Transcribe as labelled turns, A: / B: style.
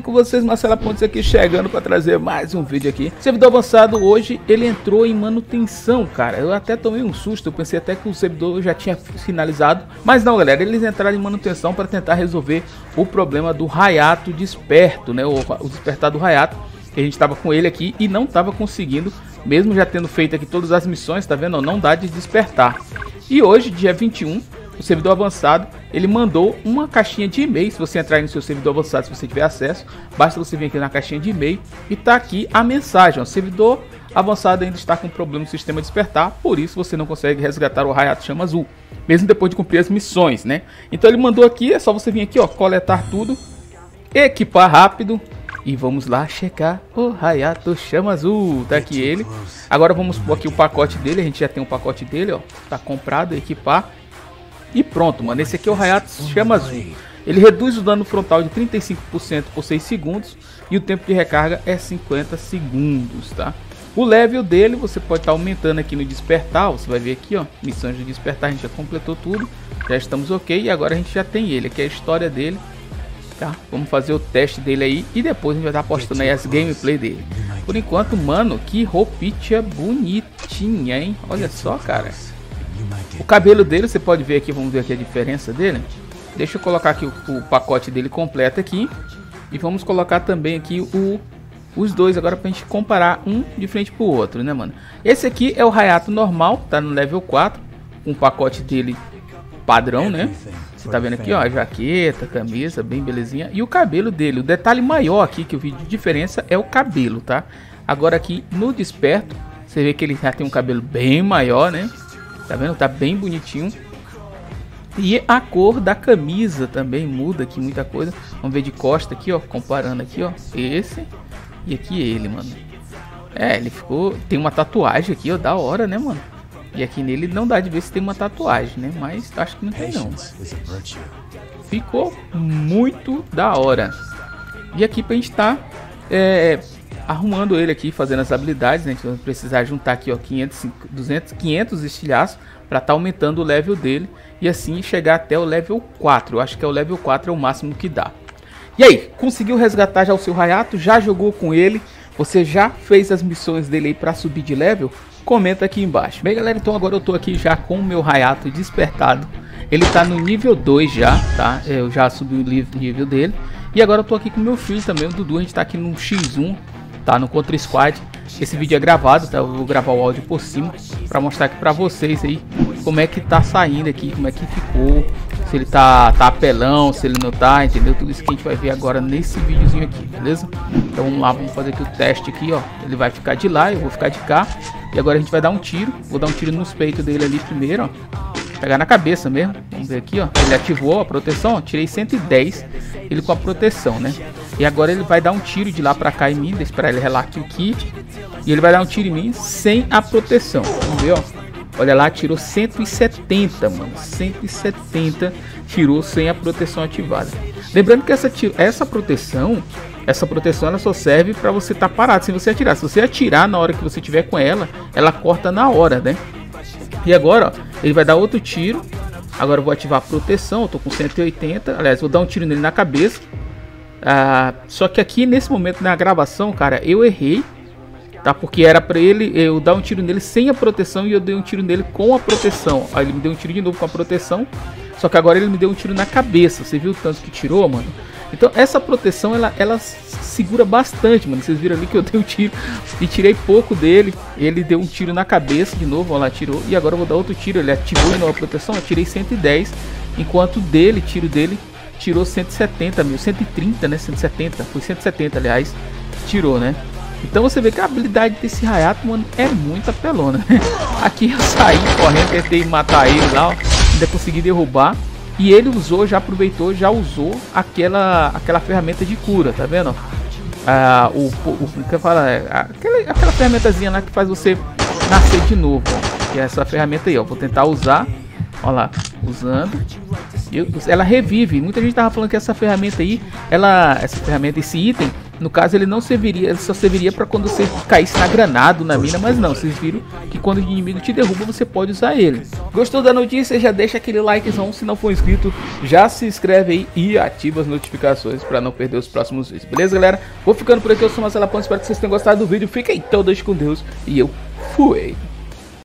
A: com vocês, Marcelo Pontes aqui, chegando para trazer mais um vídeo aqui. Servidor avançado hoje, ele entrou em manutenção, cara. Eu até tomei um susto, eu pensei até que o servidor já tinha finalizado. Mas não, galera, eles entraram em manutenção para tentar resolver o problema do Hayato desperto, né? O despertar do Hayato. A gente estava com ele aqui e não estava conseguindo, mesmo já tendo feito aqui todas as missões, tá vendo? Não dá de despertar. E hoje, dia 21, o servidor avançado, ele mandou uma caixinha de e-mail. Se você entrar aí no seu servidor avançado, se você tiver acesso, basta você vir aqui na caixinha de e-mail e tá aqui a mensagem. O servidor avançado ainda está com problema no sistema despertar, por isso você não consegue resgatar o Hayato Chama Azul, mesmo depois de cumprir as missões, né? Então ele mandou aqui, é só você vir aqui, ó, coletar tudo, equipar rápido e vamos lá checar o Hayato Chama Azul. Tá aqui ele. Agora vamos pôr aqui o pacote dele, a gente já tem um pacote dele, ó, tá comprado, equipar. E pronto, mano, esse aqui é o Hayato Chama Azul. Ele reduz o dano frontal de 35% por 6 segundos e o tempo de recarga é 50 segundos, tá? O level dele você pode estar aumentando aqui no despertar, você vai ver aqui, ó, missões de despertar, a gente já completou tudo, já estamos ok e agora a gente já tem ele, aqui é a história dele, tá? Vamos fazer o teste dele aí e depois a gente vai estar postando aí as gameplay dele. Por enquanto, mano, que roupinha bonitinha, hein? Olha só, cara. O cabelo dele, você pode ver aqui, vamos ver aqui a diferença dele. Deixa eu colocar aqui o pacote dele completo aqui. E vamos colocar também aqui os dois agora pra gente comparar um de frente pro outro, né, mano? Esse aqui é o Hayato normal, tá no level 4. Com o pacote dele padrão, né? Você tá vendo aqui, ó, a jaqueta, camisa, bem belezinha. E o cabelo dele, o detalhe maior aqui que eu vi de diferença é o cabelo, tá? Agora aqui no desperto, você vê que ele já tem um cabelo bem maior, né? Tá vendo? Tá bem bonitinho. E a cor da camisa também muda aqui muita coisa. Vamos ver de costa aqui, ó. Comparando aqui, ó. Esse e aqui ele, mano. É, ele ficou... Tem uma tatuagem aqui, ó. Da hora, né, mano? E aqui nele não dá de ver se tem uma tatuagem, né? Mas acho que não tem, não. Ficou muito da hora. E aqui pra gente tá... arrumando ele aqui, fazendo as habilidades, né? A gente vai precisar juntar aqui, ó, 500 estilhaços para estar aumentando o level dele e assim chegar até o level 4. Eu acho que é o level 4 é o máximo que dá. E aí, conseguiu resgatar já o seu Hayato? Já jogou com ele? Você já fez as missões dele aí para subir de level? Comenta aqui embaixo. Bem, galera, então agora eu tô aqui já com o meu Hayato despertado. Ele tá no nível 2 já, tá? Eu já subi o nível dele. E agora eu tô aqui com o meu filho também, o Dudu. A gente tá aqui no X1. Tá no Contra Squad. Esse vídeo é gravado, tá? Eu vou gravar o áudio por cima para mostrar aqui para vocês aí como é que tá saindo aqui, como é que ficou, se ele tá apelão, se ele não tá, entendeu? Tudo isso que a gente vai ver agora nesse videozinho aqui, beleza? Então vamos lá, vamos fazer aqui o teste aqui, ó. Ele vai ficar de lá, eu vou ficar de cá. E agora a gente vai dar um tiro. Vou dar um tiro nos peitos dele ali primeiro, ó. Pegar na cabeça mesmo. Vamos ver aqui, ó. Ele ativou a proteção, ó. Tirei 110 ele com a proteção, né? E agora ele vai dar um tiro de lá pra cá em mim. Deixa eu esperar ele relar aqui o kit. E ele vai dar um tiro em mim sem a proteção. Vamos ver, ó. Olha lá, tirou 170, mano. 170 tirou sem a proteção ativada. Lembrando que essa proteção ela só serve pra você estar parado sem você atirar. Se você atirar na hora que você tiver com ela, ela corta na hora, né? E agora, ó, ele vai dar outro tiro. Agora eu vou ativar a proteção. Eu tô com 180. Aliás, vou dar um tiro nele na cabeça. Só que aqui nesse momento na gravação, cara, eu errei, tá? Porque era pra eu dar um tiro nele sem a proteção e eu dei um tiro nele com a proteção. Aí ele me deu um tiro de novo com a proteção. Só que agora ele me deu um tiro na cabeça. Você viu o tanto que tirou, mano? Então essa proteção ela segura bastante, mano. Vocês viram ali que eu dei um tiro e tirei pouco dele. Ele deu um tiro na cabeça de novo, ó lá, tirou. E agora eu vou dar outro tiro. Ele ativou de novo a proteção, eu tirei 110. Enquanto tiro dele tirou 170, 130, né? 170, foi 170, aliás, tirou, né? Então você vê que a habilidade desse Hayato, mano, é muito apelona, né? Aqui eu saí correndo, tentei matar ele lá, ó, ainda consegui derrubar. E ele usou, já aproveitou, já usou aquela ferramenta de cura, tá vendo? Que eu falo, aquela ferramentazinha lá que faz você nascer de novo, ó. Que é essa ferramenta aí, ó. Vou tentar usar, ó lá, usando. Ela revive. Muita gente tava falando que essa ferramenta aí, esse item, No caso ele não serviria, ele só serviria para quando você caísse na granada, na mina, mas não, vocês viram que quando o inimigo te derruba você pode usar ele. Gostou da notícia? Já deixa aquele likezão, se não for inscrito, já se inscreve aí e ativa as notificações para não perder os próximos vídeos, beleza galera? Vou ficando por aqui, eu sou Marcelo Pontes, espero que vocês tenham gostado do vídeo, fiquem todos com Deus e eu fui!